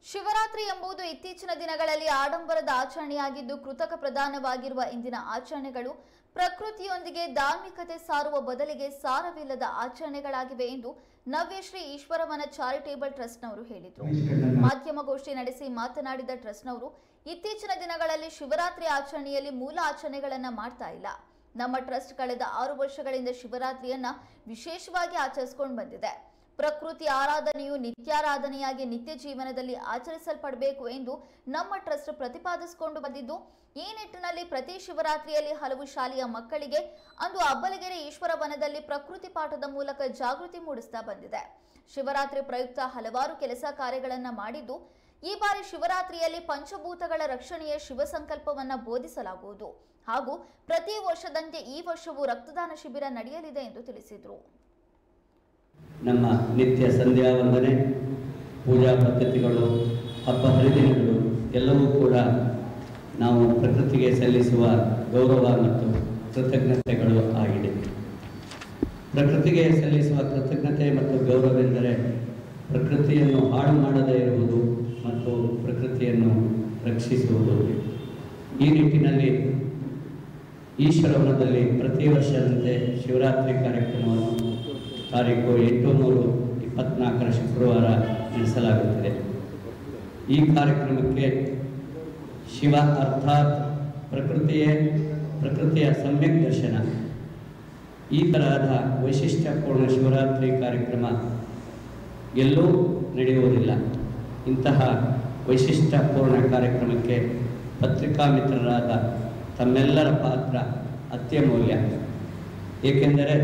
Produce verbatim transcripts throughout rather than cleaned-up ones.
ಶಿವರಾತ್ರಿ ಎಂಬುದು ಇತ್ತೀಚಿನ ದಿನಗಳಲ್ಲಿ ಆಡಂಬರದ ಆಚರಣೆಯಾಗಿದ್ದು ಕೃತಕ ಪ್ರಧಾನವಾಗಿರುವ ಇಂದಿನ ಆಚರಣೆಗಳು ಪ್ರಕೃತಿಯೊಂದಿಗೆ ಧಾರ್ಮಿಕತೆ ಸಾರುವ ಬದಲಿಗೆ ಸಾರವಿಲ್ಲದ ಆಚರಣೆಗಳಾಗಿವೆ ಎಂದು ನವ್ಯಶ್ರೀ ಈಶ್ವರವನ ಚಾರಿಟೇಬಲ್ ಟ್ರಸ್ಟ್ನವರು ಹೇಳಿದರು. ಮಾಧ್ಯಮಗೋಷ್ಠಿ ನಡೆಸಿ ಮಾತನಾಡಿದ ಟ್ರಸ್ಟ್ನವರು ಇತ್ತೀಚಿನ ದಿನಗಳಲ್ಲಿ ಶಿವರಾತ್ರಿ ಆಚರಣೆಯಲ್ಲಿ ಮೂಲ ಆಚರಣೆಗಳನ್ನು ಮಾಡ್ತಾ ಇಲ್ಲ. ನಮ್ಮ ಟ್ರಸ್ಟ್ ಕಳೆದ ಆರು ವರ್ಷಗಳಿಂದ ಶಿವರಾತ್ರಿಯನ್ನ ವಿಶೇಷವಾಗಿ ಆಚರಿಸಿಕೊಂಡು ಬಂದಿದೆ. ಪ್ರಕೃತಿ ಆರಾಧನೆಯು ನಿತ್ಯಾರಾಧನೆಯಾಗಿ ನಿತ್ಯ ಜೀವನದಲ್ಲಿ ಆಚರಿಸಲ್ಪಡಬೇಕು ಎಂದು ನಮ್ಮ ಟ್ರಸ್ಟ್ ಪ್ರತಿಪಾದಿಸಿಕೊಂಡು ಬಂದಿದ್ದು, ಈ ನಿಟ್ಟಿನಲ್ಲಿ ಪ್ರತಿ ಶಿವರಾತ್ರಿಯಲ್ಲಿ ಹಲವು ಶಾಲೆಯ ಮಕ್ಕಳಿಗೆ ಅಂದು ಅಬ್ಬಲಗೆರೆ ಈಶ್ವರವನದಲ್ಲಿ ಪ್ರಕೃತಿ ಪಾಠದ ಮೂಲಕ ಜಾಗೃತಿ ಮೂಡಿಸ್ತಾ ಬಂದಿದೆ. ಶಿವರಾತ್ರಿ ಪ್ರಯುಕ್ತ ಹಲವಾರು ಕೆಲಸ ಕಾರ್ಯಗಳನ್ನು ಮಾಡಿದ್ದು, ಈ ಬಾರಿ ಶಿವರಾತ್ರಿಯಲ್ಲಿ ಪಂಚಭೂತಗಳ ರಕ್ಷಣೆಯ ಶಿವ ಸಂಕಲ್ಪವನ್ನ ಬೋಧಿಸಲಾಗುವುದು ಹಾಗೂ ಪ್ರತಿ ವರ್ಷದಂತೆ ಈ ವರ್ಷವೂ ರಕ್ತದಾನ ಶಿಬಿರ ನಡೆಯಲಿದೆ ಎಂದು ತಿಳಿಸಿದರು. ನಮ್ಮ ನಿತ್ಯ ಸಂಧ್ಯಾ ವಂದನೆ, ಪೂಜಾ ಪದ್ಧತಿಗಳು, ಹಬ್ಬ ಹರಿದಿನಗಳು ಎಲ್ಲವೂ ಕೂಡ ನಾವು ಪ್ರಕೃತಿಗೆ ಸಲ್ಲಿಸುವ ಗೌರವ ಮತ್ತು ಕೃತಜ್ಞತೆಗಳು ಆಗಿದೆ. ಪ್ರಕೃತಿಗೆ ಸಲ್ಲಿಸುವ ಕೃತಜ್ಞತೆ ಮತ್ತು ಗೌರವವೆಂದರೆ ಪ್ರಕೃತಿಯನ್ನು ಹಾಳು ಮಾಡದೇ ಇರುವುದು ಮತ್ತು ಪ್ರಕೃತಿಯನ್ನು ರಕ್ಷಿಸುವುದು. ಈ ನಿಟ್ಟಿನಲ್ಲಿ ಈಶ್ವರವನದಲ್ಲಿ ಪ್ರತಿ ವರ್ಷದಂತೆ ಶಿವರಾತ್ರಿ ಕಾರ್ಯಕ್ರಮವನ್ನು ತಾರೀಕು ಎಂಟು ಮೂರು ಇಪ್ಪತ್ನಾಲ್ಕರ ಶುಕ್ರವಾರ ನಡೆಸಲಾಗುತ್ತದೆ. ಈ ಕಾರ್ಯಕ್ರಮಕ್ಕೆ ಶಿವ ಅರ್ಥಾತ್ ಪ್ರಕೃತಿಯೇ ಪ್ರಕೃತಿಯ ಸಮ್ಯಕ್ ದರ್ಶನ, ಈ ತರಹದ ವೈಶಿಷ್ಟ್ಯಪೂರ್ಣ ಶಿವರಾತ್ರಿ ಕಾರ್ಯಕ್ರಮ ಎಲ್ಲೂ ನಡೆಯುವುದಿಲ್ಲ. ಇಂತಹ ವೈಶಿಷ್ಟ್ಯಪೂರ್ಣ ಕಾರ್ಯಕ್ರಮಕ್ಕೆ ಪತ್ರಿಕಾ ಮಿತ್ರರಾದ ತಮ್ಮೆಲ್ಲರ ಪಾತ್ರ ಅತ್ಯಮೂಲ್ಯ. ಏಕೆಂದರೆ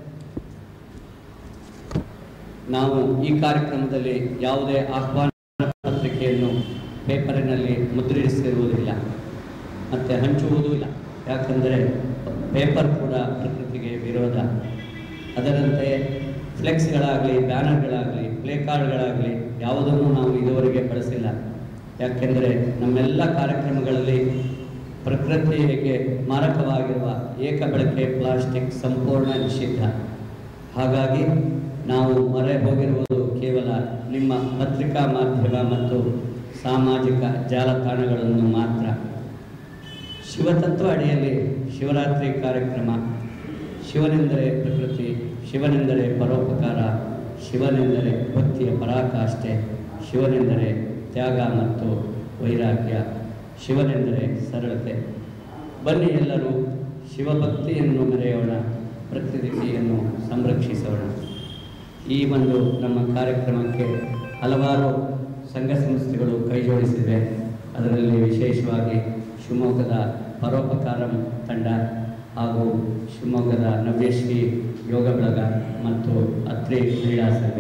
ನಾವು ಈ ಕಾರ್ಯಕ್ರಮದಲ್ಲಿ ಯಾವುದೇ ಆಹ್ವಾನ ಪತ್ರಿಕೆಯನ್ನು ಪೇಪರಿನಲ್ಲಿ ಮುದ್ರಿಸಿರುವುದಿಲ್ಲ ಮತ್ತು ಹಂಚುವುದೂ ಇಲ್ಲ. ಯಾಕೆಂದರೆ ಪೇಪರ್ ಕೂಡ ಪ್ರಕೃತಿಗೆ ವಿರೋಧ. ಅದರಂತೆ ಫ್ಲೆಕ್ಸ್ಗಳಾಗಲಿ, ಬ್ಯಾನರ್ಗಳಾಗಲಿ, ಪ್ಲೇ ಕಾರ್ಡ್ಗಳಾಗಲಿ ಯಾವುದನ್ನು ನಾವು ಇದುವರೆಗೆ ಬಳಸಿಲ್ಲ. ಯಾಕೆಂದರೆ ನಮ್ಮೆಲ್ಲ ಕಾರ್ಯಕ್ರಮಗಳಲ್ಲಿ ಪ್ರಕೃತಿಗೆ ಮಾರಕವಾಗಿರುವ ಏಕಬಳಕೆ ಪ್ಲಾಸ್ಟಿಕ್ ಸಂಪೂರ್ಣ ನಿಷಿದ್ಧ. ಹಾಗಾಗಿ ನಾವು ಮೊರೆ ಹೋಗಿರುವುದು ಕೇವಲ ನಿಮ್ಮ ಪತ್ರಿಕಾ ಮಾಧ್ಯಮ ಮತ್ತು ಸಾಮಾಜಿಕ ಜಾಲತಾಣಗಳನ್ನು ಮಾತ್ರ. ಶಿವತತ್ವ ಅಡಿಯಲ್ಲಿ ಶಿವರಾತ್ರಿ ಕಾರ್ಯಕ್ರಮ ಶಿವನೆಂದರೆ ಪ್ರಕೃತಿ, ಶಿವನೆಂದರೆ ಪರೋಪಕಾರ, ಶಿವನೆಂದರೆ ಭಕ್ತಿಯ ಪರಾಕಾಷ್ಠೆ, ಶಿವನೆಂದರೆ ತ್ಯಾಗ ಮತ್ತು ವೈರಾಗ್ಯ, ಶಿವನೆಂದರೆ ಸರಳತೆ. ಬನ್ನಿ ಎಲ್ಲರೂ ಶಿವಭಕ್ತಿಯನ್ನು ಮೆರೆಯೋಣ, ಪ್ರಕೃತಿಯನ್ನು ಸಂರಕ್ಷಿಸೋಣ. ಈ ಒಂದು ನಮ್ಮ ಕಾರ್ಯಕ್ರಮಕ್ಕೆ ಹಲವಾರು ಸಂಘ ಸಂಸ್ಥೆಗಳು ಕೈಜೋಡಿಸಿವೆ. ಅದರಲ್ಲಿ ವಿಶೇಷವಾಗಿ ಶಿವಮೊಗ್ಗದ ಪರೋಪಕಾರಂ ತಂಡ ಹಾಗೂ ಶಿವಮೊಗ್ಗದ ನವ್ಯಶ್ರೀ ಯೋಗ ಬಳಗ ಮತ್ತು ಅತ್ರಿ ಕ್ರೀಡಾ ಸಂಘ.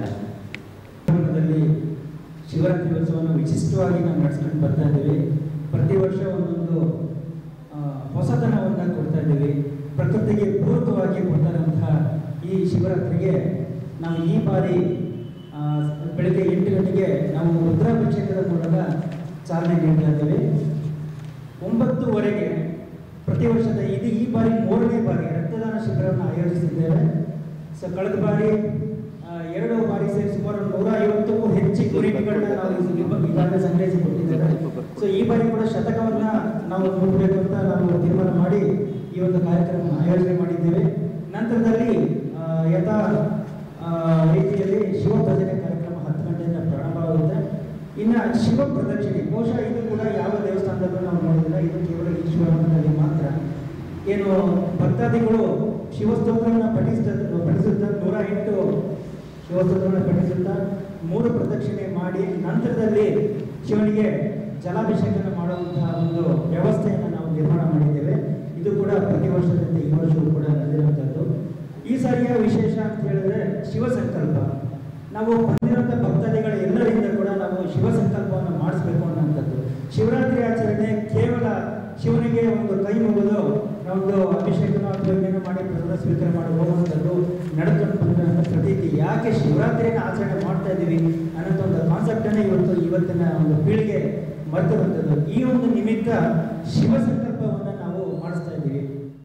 ಶಿವರಾತ್ರಿ ಉತ್ಸವವನ್ನು ವಿಶಿಷ್ಟವಾಗಿ ನಾವು ನಡೆಸ್ಕೊಂಡು ಬರ್ತಾ ಇದ್ದೀವಿ. ಪ್ರತಿ ವರ್ಷ ಒಂದೊಂದು ಹೊಸತನವನ್ನು ಕೊಡ್ತಾ ಇದ್ದೀವಿ. ಪ್ರಕೃತಿಗೆ ಪೂರಕವಾಗಿ ಕೊಡ್ತಾರಂತಹ ಈ ಶಿವರಾತ್ರಿಗೆ ನಾವು ಈ ಬಾರಿ ಬೆಳಗ್ಗೆ ಎಂಟು ಗಂಟೆಗೆ ನಾವು ರುದ್ರಾಭಿಷೇಕದ ಮೂಲಕ ಚಾಲನೆ ನೀಡ್ತಾ ಇದ್ದೇವೆ. ಒಂಬತ್ತುವರೆಗೆ ಪ್ರತಿ ವರ್ಷದ ಇದು ಈ ಬಾರಿ ಮೂರನೇ ಬಾರಿ ರಕ್ತದಾನ ಶಿಬಿರವನ್ನು ಆಯೋಜಿಸಿದ್ದೇವೆ. ಸೊ ಕಳೆದ ಬಾರಿ ಎರಡು ಬಾರಿ ಸೇರಿ ಸುಮಾರು ನೂರ ಐವತ್ತಕ್ಕೂ ಹೆಚ್ಚು ಯೂನಿಟ್ಗಳನ್ನ ನಾವು ಈಗಾಗಲೇ ಸಂಗ್ರಹಿಸಿಕೊಟ್ಟಿದ್ದೇವೆ. ಸೊ ಈ ಬಾರಿ ಕೂಡ ಶತಕವನ್ನ ನಾವು ಮುಟ್ಟಬೇಕು ಅಂತ ನಾವು ತೀರ್ಮಾನ ಮಾಡಿ ಈ ಒಂದು ಕಾರ್ಯಕ್ರಮ ಆಯೋಜನೆ ಮಾಡಿದ್ದೇವೆ. ನಂತರದಲ್ಲಿ ಯಥಾ ರೀತಿಯಲ್ಲಿ ಶಿವ ಭಜನೆ ಕಾರ್ಯಕ್ರಮ ಹತ್ತು ಗಂಟೆಯಿಂದ ಪ್ರಾರಂಭವಾಗುತ್ತೆ. ಇನ್ನು ಶಿವ ಪ್ರದಕ್ಷಿಣೆ ಬಹುಶಃ ಇದು ಕೂಡ ಯಾವ ದೇವಸ್ಥಾನದಲ್ಲೂ ನಾವು ನೋಡಿಲ್ಲ. ಇದು ಕೇವಲ ಈಶ್ವರನಲ್ಲಿ ಮಾತ್ರ. ಏನು ಭಕ್ತಾದಿಗಳು ಶಿವಸ್ತೋತ್ರವನ್ನು ಪಠಿಸ್ತಾ ಪಠಿಸುತ್ತಾ ನೂರ ಎಂಟು ಶಿವಸ್ತೋತ್ರವನ್ನು ಪಠಿಸುತ್ತಾ ಮೂರು ಪ್ರದಕ್ಷಿಣೆ ಮಾಡಿ ನಂತರದಲ್ಲಿ ಶಿವನಿಗೆ ಜಲಾಭಿಷೇಕನ ಮಾಡುವಂತಹ ಒಂದು ವ್ಯವಸ್ಥೆಯನ್ನು ನಾವು ನಿರ್ಮಾಣ ಮಾಡಿದ್ದೇವೆ. ಇದು ಕೂಡ ಪ್ರತಿ ವರ್ಷದಂತೆ ಈ ವರ್ಷವೂ ಕೂಡ ನಡೆದಿರುವಂಥದ್ದು. ಈ ಸಾರಿಯ ವಿಶೇಷ ಅಂತ ಹೇಳಿದ್ರೆ ಶಿವ ಸಂಕಲ್ಪ. ನಾವು ಬಂದಿರುವಂಥ ಭಕ್ತಾದಿಗಳ ಎಲ್ಲರಿಂದ ಕೂಡ ನಾವು ಶಿವ ಸಂಕಲ್ಪವನ್ನು ಮಾಡಿಸ್ಬೇಕು ಅನ್ನೋಂಥದ್ದು. ಶಿವರಾತ್ರಿ ಆಚರಣೆ ಕೇವಲ ಶಿವನಿಗೆ ಒಂದು ಕೈ ಮುಗಿದು ಒಂದು ಅಭಿಷೇಕನ ಅಭಿಷೇಕನ ಮಾಡಿ ಪ್ರಸಾದ ಸ್ವೀಕಾರ ಮಾಡಿ ಹೋಗುವಂಥದ್ದು ನಡೆದುಕೊಂಡು ಬಂದಿರುವಂಥ ಪ್ರತೀತಿ. ಯಾಕೆ ಶಿವರಾತ್ರಿಯನ್ನು ಆಚರಣೆ ಮಾಡ್ತಾ ಇದ್ದೀವಿ ಅನ್ನೋಂಥ ಒಂದು ಕಾನ್ಸೆಪ್ಟನ್ನೇ ಇವತ್ತು ಇವತ್ತಿನ ಒಂದು ಪೀಳಿಗೆ ಮರೆತಿರುವಂಥದ್ದು. ಈ ಒಂದು ನಿಮಿತ್ತ ಶಿವ